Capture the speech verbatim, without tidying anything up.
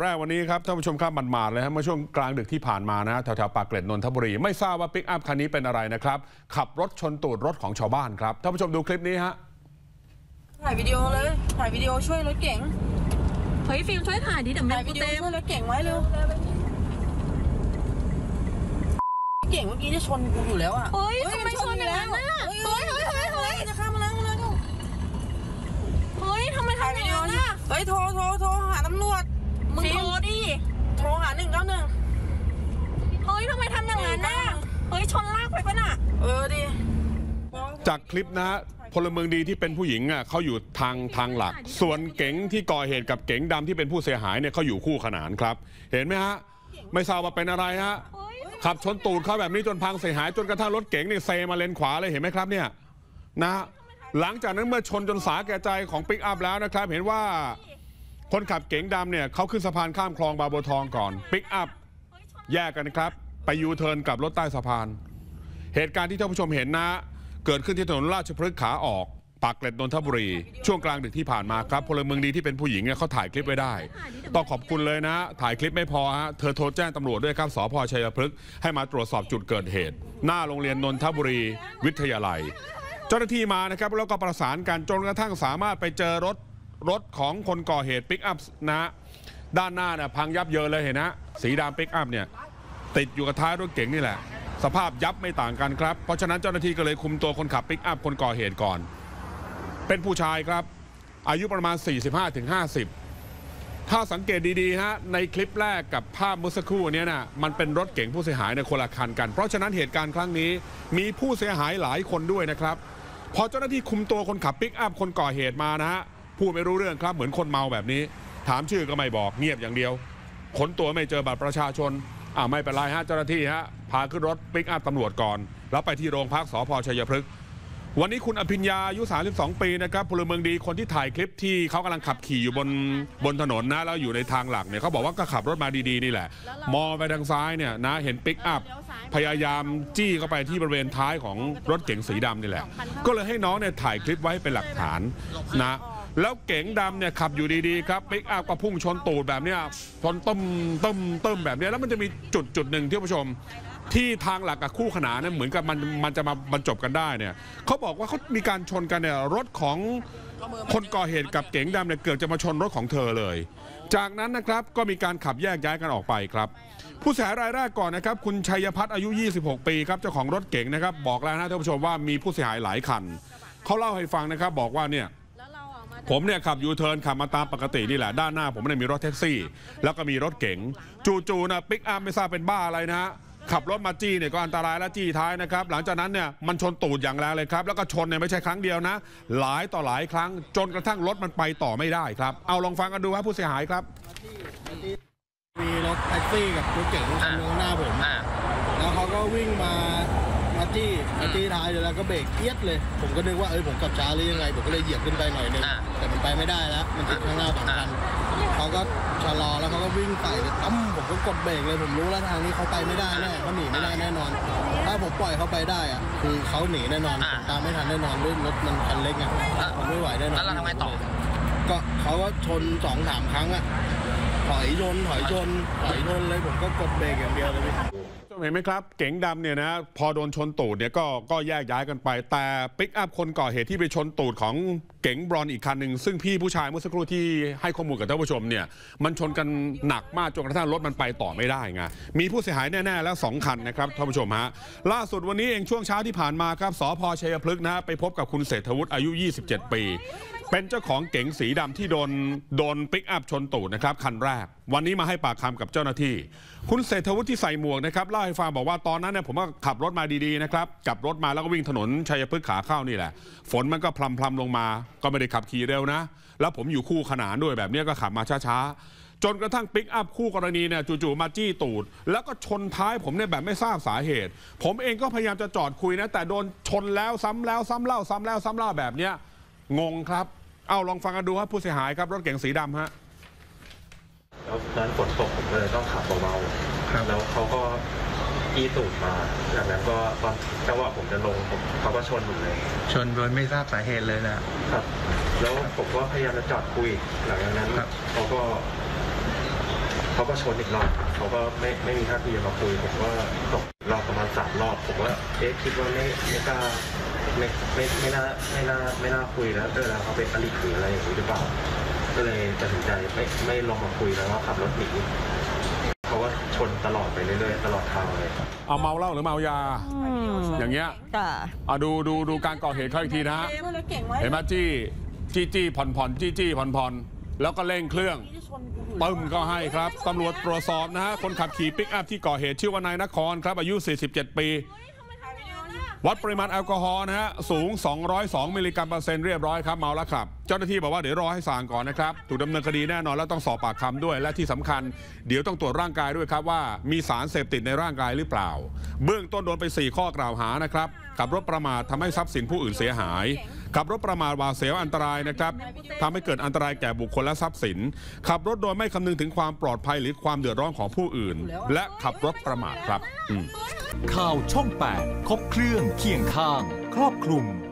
แรกวันนี้ครับท่านผู้ชมครับหมาดๆเลยฮะเมื่อช่วงกลางดึกที่ผ่านมานะแถวๆปากเกร็ดนนทบุรีไม่ทราบว่าปิกอัพคันนี้เป็นอะไรนะครับขับรถชนตูดรถของชาวบ้านครับท่านผู้ชมดูคลิปนี้ฮะถ่ายวิดีโอเลยถ่ายวิดีโอช่วยรถเก๋งเฮ้ยฟิล์มช่วยถ่ายดิเดี๋ยวแม่กูเต็มช่วยรถเก๋งไว้เร็วเก่งเมื่อกี้จะชนกูอยู่แล้วอ่ะเฮ้ยทำไมชนอย่างนั้นน่ะเฮ้ยเฮ้ยเฮ้ยเฮ้ยจะข้ามมาแล้วมาแล้วเฮ้ยทำไมทำอย่างนั้นน่ะเฮ้ยโทรโทรโทรหาตำรวจมึงโทรดิโทรหาหนึ่งเก้าหนึ่งเฮ้ยทำไมทำอย่างนั้นน่ะเฮ้ยชนลากไปปะน่ะเออดิจากคลิปนะพลเมืองดีที่เป็นผู้หญิงอ่ะเขาอยู่ทางทางหลักส่วนเก๋งที่ก่อเหตุกับเก๋งดำที่เป็นผู้เสียหายเนี่ยเขาอยู่คู่ขนานครับเห็นไหมฮะไม่ทราบว่าเป็นอะไรฮะขับชนตูดเขาแบบนี้จนพังเสียหายจนกระทั่งรถเก๋งเนี่ยเซมาเลนขวาเลยเห็นไหมครับเนี่ยนะหลังจากนั้นเมื่อชนจนสาแก่ใจของปิกอัพแล้วนะครับเห็นว่าคนขับเก๋งดำเนี่ยเขาขึ้นสะพานข้ามคลองบางบัวทองก่อนปิกอัพแยกกันนะครับไปยูเทิร์นกับรถใต้สะพานเหตุการณ์ที่ท่านผู้ชมเห็นนะเกิดขึ้นที่ถนนราชพฤกษ์ขาออกปากเกร็ดนนทบุรีช่วงกลางดึกที่ผ่านมาครับพลเมืองดีที่เป็นผู้หญิงเนี่ยเขาถ่ายคลิปไว้ได้ต้องขอบคุณเลยนะถ่ายคลิปไม่พอฮะเธอโทรแจ้งตำรวจด้วยครับสภ.ชัยพฤกษ์ให้มาตรวจสอบจุดเกิดเหตุหน้าโรงเรียนนนทบุรีวิทยาลัยเจ้าหน้าที่มานะครับแล้วก็ประสานกันจนกระทั่งสามารถไปเจอรถรถของคนก่อเหตุปิกอัพนะด้านหน้าเนี่ยพังยับเยินเลยเห็นนะสีดำปิกอัพเนี่ยติดอยู่กับท้ายรถเก๋งนี่แหละสภาพยับไม่ต่างกันครับเพราะฉะนั้นเจ้าหน้าที่ก็เลยคุมตัวคนขับปิกอัพคนก่อเหตุก่อนเป็นผู้ชายครับอายุประมาณ สี่สิบห้าถึงห้าสิบ ถ้าสังเกตดีๆฮะในคลิปแรกกับภาพเมื่อสักครู่นี้นะมันเป็นรถเก๋งผู้เสียหายในคนละคันกันเพราะฉะนั้นเหตุการณ์ครั้งนี้มีผู้เสียหายหลายคนด้วยนะครับพอเจ้าหน้าที่คุมตัวคนขับปิกอัพคนก่อเหตุมานะฮะพูดไม่รู้เรื่องครับเหมือนคนเมาแบบนี้ถามชื่อก็ไม่บอกเงียบอย่างเดียวค้นตัวไม่เจอบัตรประชาชนอ่าไม่เป็นไรฮะเจ้าหน้าที่ฮะพาขึ้นรถปิกอัพตำรวจก่อนแล้วไปที่โรงพักสภ.ชัยพฤกษ์วันนี้คุณอภิญญาอายุสามสิบสองปีนะครับพลเมืองดีคนที่ถ่ายคลิปที่เขากำลังขับขี่อยู่บนบนถนนนะแล้วอยู่ในทางหลักเนี่ยเขาบอกว่าก็ขับรถมาดีๆนี่แหละมองไปทางซ้ายเนี่ยนะเห็นปิกอัพพยายามจี้เข้าไปที่บริเวณท้ายของรถเก๋งสีดำนี่แหละก็เลยให้น้องเนี่ยถ่ายคลิปไว้เป็นหลักฐานนะแล้วเก๋งดำเนี่ยขับอยู่ดีๆครับปิกอัพก็พุ่งชนตูดแบบเนี้ยชนต้มต้มต้มแบบนี้แล้วมันจะมีจุดจุดหนึ่งที่ผู้ชมที่ทางหลักกับคู่ขนานเนี่ยเหมือนกับมันมันจะมาบรรจบกันได้เนี่ยเขาบอกว่าเขามีการชนกันเนี่ยรถของคนก่อเหตุกับเก๋งดำเนี่ยเกือบจะมาชนรถของเธอเลยจากนั้นนะครับก็มีการขับแยกย้ายกันออกไปครับผู้เสียหายรายแรกก่อนนะครับคุณชัยพัฒน์อายุยี่สิบหกปีครับเจ้าของรถเก๋งนะครับบอกแล้วนะท่านผู้ชมว่ามีผู้เสียหายหลายคันเขาเล่าให้ฟังนะครับบอกว่าเนี่ยผมเนี่ยขับยูเทิร์นขับมาตามปกตินี่แหละด้านหน้าผมเนี่ยมีรถแท็กซี่แล้วก็มีรถเก๋งจู่ๆนะปิกอัพไม่ทราบเป็นบ้าอะไรนะฮะขับรถมาจี้เนี่ยก็อันตรายและจี้ท้ายนะครับหลังจากนั้นเนี่ยมันชนตูดอย่างแรงเลยครับแล้วก็ชนเนี่ยไม่ใช่ครั้งเดียวนะหลายต่อหลายครั้งจนกระทั่งรถมันไปต่อไม่ได้ครับเอาลองฟังกันดูครับผู้เสียหายครับมีรถแท็กซี่กับรถเก๋งคันนึงหน้าผมแล้วเขาก็วิ่งมามาจี้มาจี้ท้ายเลยแล้วก็เบรกเอียดเลยผมก็นึกว่าเออผมขับช้าหรือยังไงผมก็เลยเหยียบขึ้นไปหน่อยนึงแต่มันไปไม่ได้แล้วมันติดข้างหน้าสองคันเขาก็ชะลอแล้วเขาก็วิ่งใส่ตั้มผมก็กดเบรกเลยผมรู้แล้วทางนี้เขาไปไม่ได้แน่เขาหนีไม่ได้แน่นอนถ้าผมปล่อยเขาไปได้อะคือเขาหนีแน่นอนตามไม่ทันแน่นอนด้วยรถมันคันเล็กไงผมไม่ไหวแน่นอนแล้วเราทำไมต่อก็เขาก็ชนสองสามครั้งอะถอยชนถอยชนถอยชนเลยผมก็กดเบรกอย่างเดียวเลยพี่เห็นไหมครับเก๋งดำเนี่ยนะพอโดนชนตูดเนี่ยก็ก็แยกย้ายกันไปแต่ปิกอัพคนก่อเหตุที่ไปชนตูดของเก๋งบรอนอีกคันหนึ่งซึ่งพี่ผู้ชายเมื่อสักครู่ที่ให้ข้อมูลกับท่านผู้ชมเนี่ยมันชนกันหนักมากจนกระทั่งรถมันไปต่อไม่ได้ไงมีผู้เสียหายแน่ๆแล้วสองคันนะครับท่านผู้ชมฮะล่าสุดวันนี้เองช่วงเช้าที่ผ่านมาครับสภ.ชัยพฤกษ์นะไปพบกับคุณเศรษฐวุฒิอายุยี่สิบเจ็ดปีเป็นเจ้าของเก๋งสีดำที่โดนโดนปิกอัพชนตูดนะครับคันแรกวันนี้มาให้ปากคำกับเจ้าหน้าที่คุณเศรษฐวุฒิที่ใส่หมวกนะครับเล่าให้ฟังบอกว่าตอนนั้นเนี่ยผมก็ขับรถมาดีๆนะครับกลับรถมาแล้วก็วิ่งถนนชัยพฤกษ์ขาเข้านี่แหละฝนมันก็พลำๆลงมาก็ไม่ได้ขับขี่เร็วนะแล้วผมอยู่คู่ขนานด้วยแบบนี้ก็ขับมาช้าๆจนกระทั่งปิกอัพคู่กรณีเนี่ยจู่ๆมาจี้ตูดแล้วก็ชนท้ายผมเนี่ยแบบไม่ทราบสาเหตุผมเองก็พยายามจะจอดคุยนะแต่โดนชนแล้วซ้ำแล้วซ้ำเล่าซ้ำแล้วซ้ำเล่าแบบเนี้ยงงครับเอาลองฟังกันดูครับผู้เสียหายครับรถเก๋งสีดำฮะแล้วนั้นฝนตกผมเลยต้องขับเบาๆแล้วเขาก็จี้ตูดมาจากนั้นก็ตอนจังหวะผมจะลงผมเขาก็ชนผมเลยชนโดยไม่ทราบสาเหตุเลยนะครับแล้วผมก็พยายามจะจอดคุยหลังจากนั้นเขาก็เขาก็ชนอีกรอบเขาก็ไม่ไม่มีท่าทีจะมาคุยผมก็ตกรอบประมาณสามรอบผมว่าเอ๊ะคิดว่าไม่ไม่กล้าไม่ไม่ไม่น่าไม่น่าไม่น่าคุยแล้วเออแล้วเขาเป็นอริหรืออะไรอย่างนี้หรือเปล่าก็เลยตัดสินใจไม่ไม่ลงมาคุยแล้วก็ขับรถหนีเขาก็ชนตลอดไปเรื่อยๆตลอดทางเลยเอาเมาเหล้าหรือเมายาอย่างเงี้ยเอาดูดูดูการก่อเหตุเขาอีกทีนะฮะเห็นไหมจี้จี้จี้ผ่อนผ่อนจี้จี้ผ่อนผ่อนแล้วก็เร่งเครื่องปึ้มก็ให้ครับตำรวจตรวจสอบนะฮะคนขับขี่ปิกอัพที่ก่อเหตุชื่อว่านายนครครับอายุสี่สิบเจ็ดปีวัดปริมาณแอลกอฮอล์นะฮะสูงสองร้อยสองมิลลิกรัมเปอร์เซ็นต์เรียบร้อยครับเมาแล้วครับเจ้าหน้าที่บอกว่าเดี๋ยวรอให้ศาลก่อนนะครับถูกดำเนินคดีแน่นอนแล้วต้องสอบปากคำด้วยและที่สำคัญเดี๋ยวต้องตรวจร่างกายด้วยครับว่ามีสารเสพติดในร่างกายหรือเปล่าเบื้องต้นโดนไปสี่ข้อกล่าวหานะครับขับรถประมาททำให้ทรัพย์สินผู้อื่นเสียหายขับรถประมาทหวาดเสียวอันตรายนะครับทำให้เกิดอันตรายแก่บุคคลและทรัพย์สินขับรถโดยไม่คำนึงถึงความปลอดภัยหรือความเดือดร้อนของผู้อื่นและขับรถประมาทครับข่าวช่องแปดครบเครื่องเคียงข้างครอบคลุม